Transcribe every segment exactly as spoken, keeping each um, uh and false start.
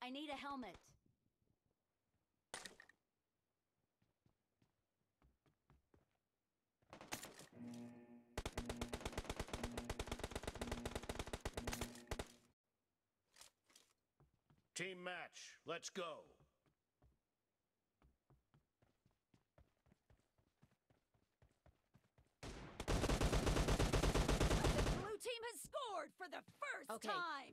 I need a helmet. Team match, let's go. The blue team has scored for the first Okay. time.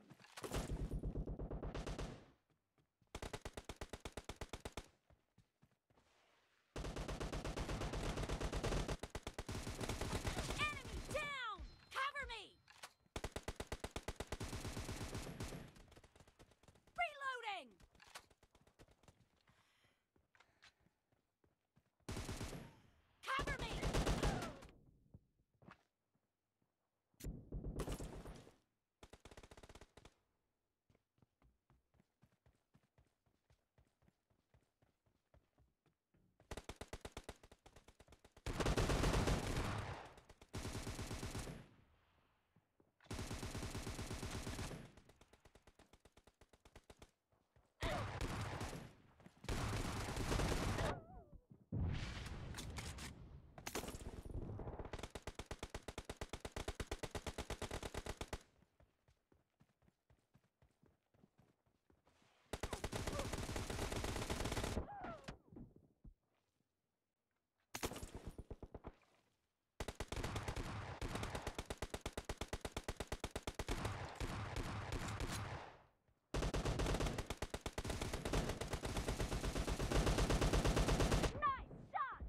Enemy down! Cover me! Reloading! Cover me! Nice shot!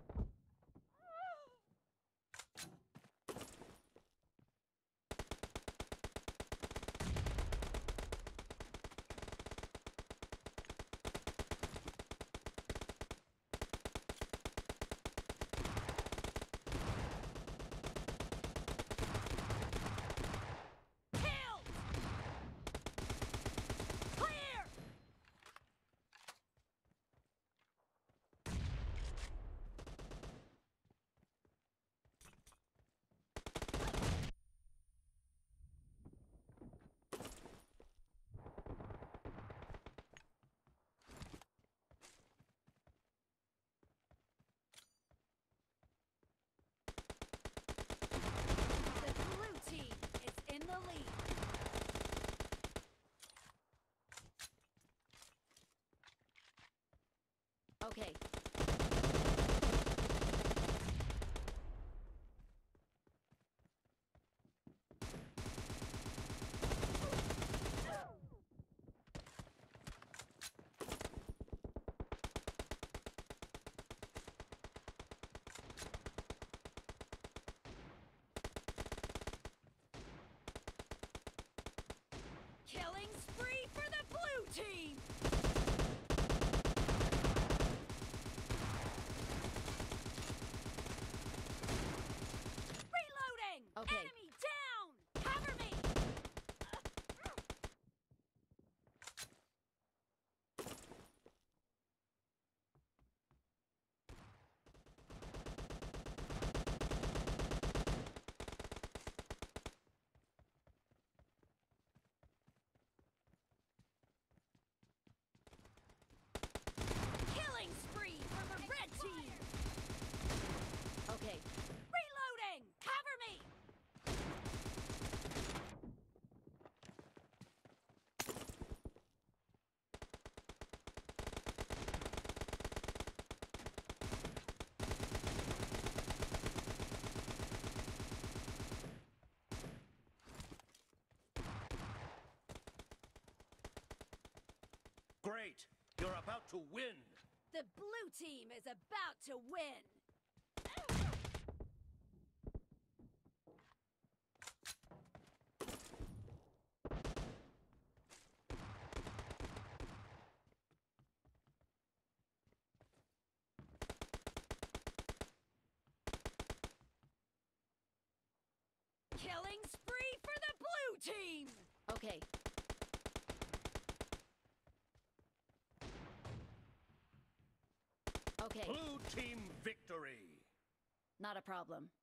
Killed! Clear! The blue team is in the lead. Okay. Killing spree for the blue team! Reloading! Okay. Enemy down! Cover me! Killing spree for the red team! Okay. Reloading! Cover me! Great, you're about to win. The blue team is about to win! Killing spree for the blue team! Okay. Okay. Blue team victory. Not a problem.